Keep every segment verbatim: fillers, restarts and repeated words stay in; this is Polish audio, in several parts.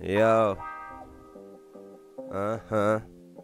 Yo. Aha.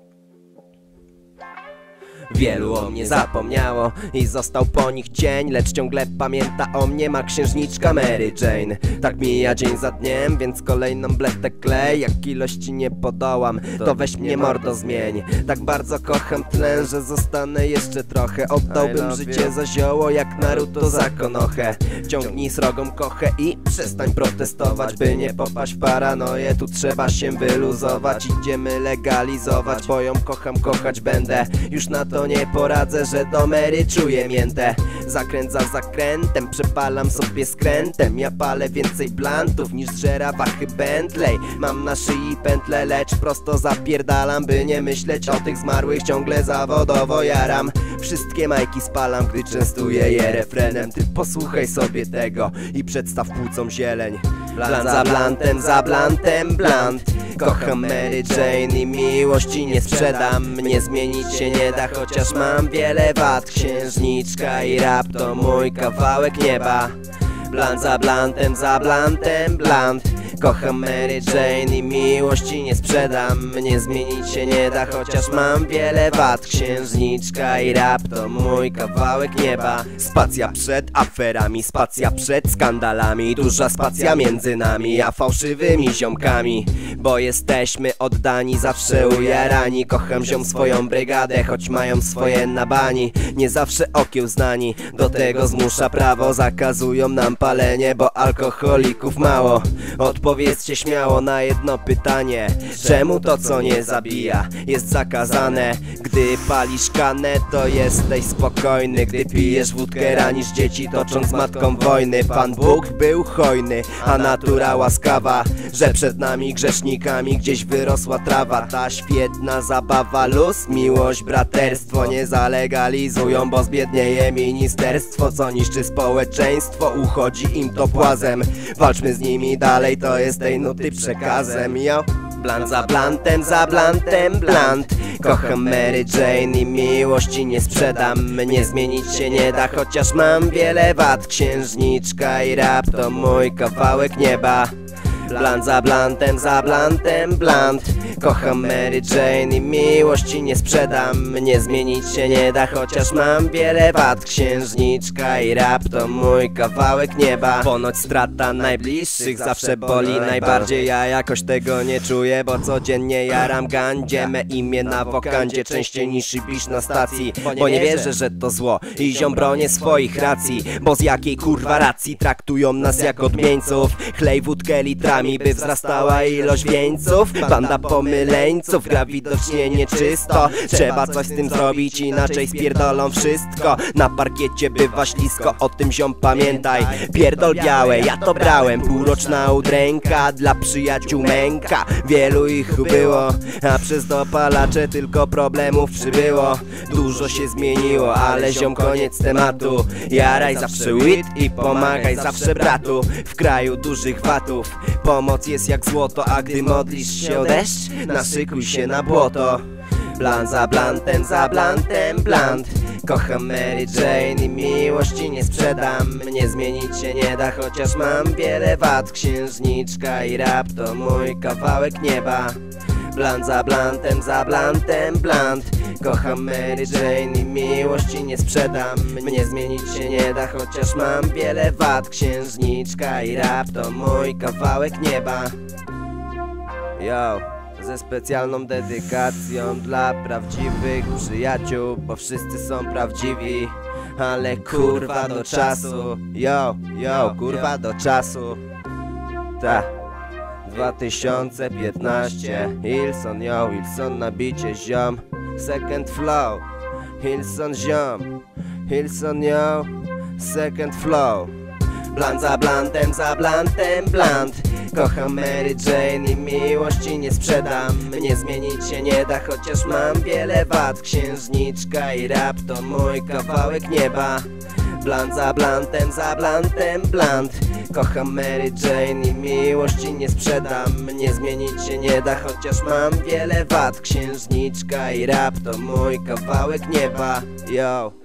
Wielu o mnie zapomniało i został po nich cień, lecz ciągle pamięta o mnie ma księżniczka Mary Jane. Tak mija dzień za dniem, więc kolejną bletę klej. Jak ilości nie podołam, to weź mnie mordo zmień. Tak bardzo kocham tlen, że zostanę jeszcze trochę. Oddałbym życie za zioło, jak Naruto za konochę. Ciągnij srogą kochę i przestań protestować, by nie popaść w paranoję. Tu trzeba się wyluzować, idziemy legalizować, bo ją kocham, kochać będę. Już na to nie poradzę, że do Mary czuję miętę. Zakręt za zakrętem, przepalam sobie skrętem. Ja palę więcej blantów niż żera wachy Bentley. Mam na szyi pętlę, lecz prosto zapierdalam, by nie myśleć o tych zmarłych, ciągle zawodowo jaram. Wszystkie majki spalam, gdy częstuję je refrenem. Ty posłuchaj sobie tego i przedstaw płucom zieleń. Blant za blantem, za blantem, blant. Kocham Mary Jane i miłości nie sprzedam. Mnie zmienić się nie da, chociaż mam wiele wad. Księżniczka i rap to mój kawałek nieba. Blant za blantem, za blantem, blant. Kocham Mary Jane i miłości nie sprzedam. Mnie zmienić się nie da, chociaż mam wiele wad. Księżniczka i rap to mój kawałek nieba. Spacja przed aferami, spacja przed skandalami. Duża spacja między nami a fałszywymi ziomkami, bo jesteśmy oddani, zawsze ujarani. Kocham ziom swoją brygadę, choć mają swoje na bani. Nie zawsze okiełznani, do tego zmusza prawo. Zakazują nam palenie, bo alkoholików mało. Odpowiedzcie śmiało na jedno pytanie: czemu to, co nie zabija, jest zakazane? Gdy palisz kanę, to jesteś spokojny. Gdy pijesz wódkę, ranisz dzieci, tocząc z matką wojny. Pan Bóg był hojny, a natura łaskawa, że przed nami grzesznikami gdzieś wyrosła trawa. Ta świetna zabawa, luz, miłość, braterstwo nie zalegalizują, bo zbiednieje ministerstwo, co niszczy społeczeństwo. Uchodzi im to płazem, walczmy z nimi dalej, to jest tej nuty przekazem. Yo. Blant za blantem, za blantem, blant. Kocham Mary Jane i miłości nie sprzedam. Mnie zmienić się nie da, chociaż mam wiele wad. Księżniczka i rap to mój kawałek nieba. Blant za blantem, za blantem, blant. Kocham Mary Jane i miłości nie sprzedam. Mnie zmienić się nie da, chociaż mam wiele wad. Księżniczka i rap to mój kawałek nieba. Ponoć strata najbliższych zawsze boli najbardziej. Ja jakoś tego nie czuję, bo codziennie jaram gandzie. Me imię na wokandzie częściej niż bisz na stacji, bo nie wierzę, że to zło i ziom bronię swoich racji. Bo z jakiej kurwa racji traktują nas jak odmieńców? Chlej wódkę litrami, by wzrastała ilość wieńców. Banda pomyleńców gra widocznie nieczysto. Trzeba coś z tym zrobić, inaczej spierdolą wszystko. Na parkiecie bywa ślisko, o tym ziom pamiętaj. Pierdol białe, ja to brałem. Półroczna udręka, dla przyjaciół męka. Wielu ich było, a przez dopalacze tylko problemów przybyło. Dużo się zmieniło, ale ziom koniec tematu. Jaraj zawsze weed i pomagaj zawsze bratu. W kraju dużych watów pomoc jest jak złoto, a gdy modlisz się o deszcz, naszykuj się na błoto. Blant za blantem, za blantem, blant. Kocham Mary Jane i miłości nie sprzedam. Mnie zmienić się nie da, chociaż mam wiele wad. Księżniczka i rap to mój kawałek nieba. Blant za blantem, za blantem, blant. Kocham Mary Jane i miłości nie sprzedam. Mnie zmienić się nie da, chociaż mam wiele wad. Księżniczka i rap to mój kawałek nieba. Yo, ze specjalną dedykacją dla prawdziwych przyjaciół, bo wszyscy są prawdziwi, ale kurwa do czasu. Yo, yo, kurwa do czasu. Ta. dwa tysiące piętnaście. Hilson, yo, Hilson na bicie ziom. Second flow, Hilson ziom. Hilson, yo, second flow. Blant za blantem, za blantem, blant. Kocham Mary Jane i miłości nie sprzedam. Mnie zmienić się nie da, chociaż mam wiele wad. Księżniczka i rap to mój kawałek nieba. Blant za blantem, za blantem, blant. Kocham Mary Jane i miłości nie sprzedam. Mnie zmienić się nie da, chociaż mam wiele wad. Księżniczka i rap to mój kawałek nieba. Yo.